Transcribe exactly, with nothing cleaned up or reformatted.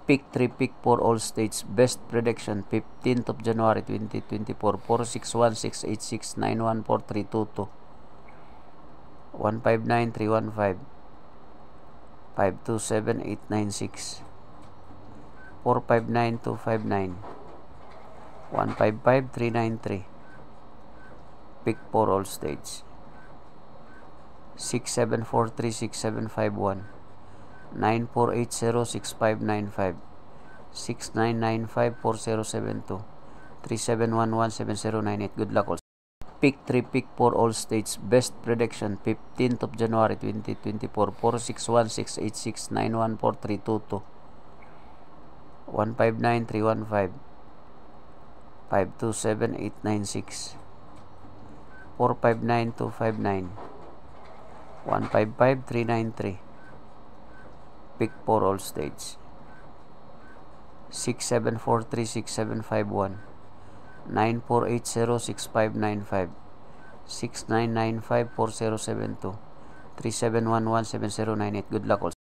Pick three, pick four, all states. Best prediction, fifteenth of January twenty twenty-four. four six one six eight six nine one four three two two. one five nine three one five. five two seven eight nine six. four five nine two five nine. one five five three nine three. Pick four, all states. six seven four three six seven five one. nine four eight zero six five nine five. six nine nine five four zero seven two. three seven one one seven zero nine eight. Good luck also. Pick three, pick four, all states. Best prediction, fifteenth of January twenty twenty-four. four six one six eight six nine one four three two two. one five nine three one five. five two seven eight nine six. four five nine two five nine. one five five three nine three. Pick four, all states. six seven four three six seven five one. nine four eight zero six five nine five. six nine nine five four zero seven two. three seven one one seven zero nine eight. Good luck also.